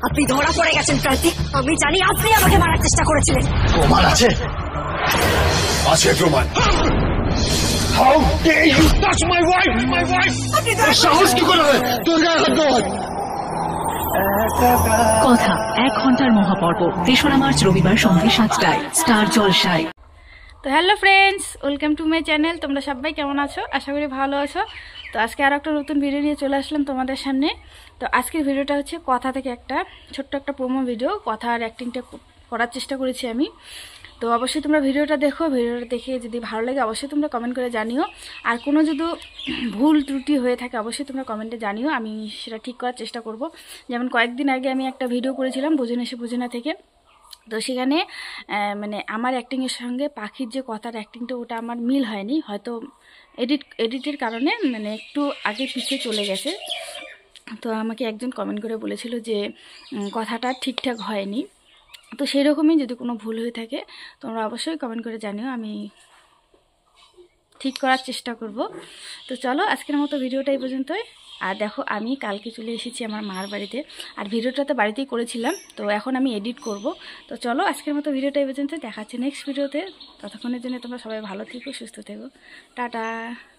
আপনি ধরা পড়ে গেছেন কার্তিক। আমি জানি আপনি আমাকে মারার চেষ্টা করেছিলেন। প্রমাণ আছে? আছে প্রমাণ। How dare you touch my wife? My wife! সাহস কি করে হয় তোর গায়ে হাত দেওয়ার? কথা 1 ঘন্টার মহাপর্ব 3রা মার্চ রবিবার সন্ধ্যে 7টায় স্টার জলসায়। তো hello friends, welcome to my channel. তোমরা সবাই কেমন আছো? আশা করি ভালো আছো। তো আজকে আর একটা নতুন ভিডিও নিয়ে চলে আসলাম তোমাদের সামনে। তো আজকের ভিডিওটা হচ্ছে কথা থেকে একটা ছোট্ট একটা প্রোমো ভিডিও। কথার অ্যাক্টিংটা করার চেষ্টা করেছি আমি। তো অবশ্যই তোমরা ভিডিওটা দেখো। ভিডিওটা দেখে যদি ভালো লাগে অবশ্যই তোমরা কমেন্ট করে জানিও। আর কোনো যদি ভুল ত্রুটি হয়ে থাকে অবশ্যই তোমরা কমেন্টে জানিও, আমি সেটা ঠিক করার চেষ্টা করব। যেমন কয়েকদিন আগে আমি একটা ভিডিও করেছিলাম বুঝে নেশে বুঝে না থেকে। তো সেখানে মানে আমার অ্যাক্টিংয়ের সঙ্গে পাখির যে কথার অ্যাক্টিংটা ওটা আমার মিল হয়নি, হয়তো এডিটের কারণে মানে একটু আগে পিছিয়ে চলে গেছে। তো আমাকে একজন কমেন্ট করে বলেছিল যে কথাটা ঠিকঠাক হয়নি। তো সেই রকমই যদি কোনো ভুল হয়ে থাকে তোমরা অবশ্যই কমেন্ট করে জানিও, আমি ঠিক করার চেষ্টা করব। তো চলো আজকের মতো ভিডিওটা এই পর্যন্তই। আর দেখো আমি কালকে চলে এসেছি আমার মার বাড়িতে, আর ভিডিওটা তো বাড়িতেই করেছিলাম, তো এখন আমি এডিট করব। তো চলো আজকের মতো ভিডিওটা এই পর্যন্ত, দেখা হচ্ছে নেক্সট ভিডিওতে। ততক্ষণের জন্য তোমরা সবাই ভালো থেকো, সুস্থ থেকো, টাটা।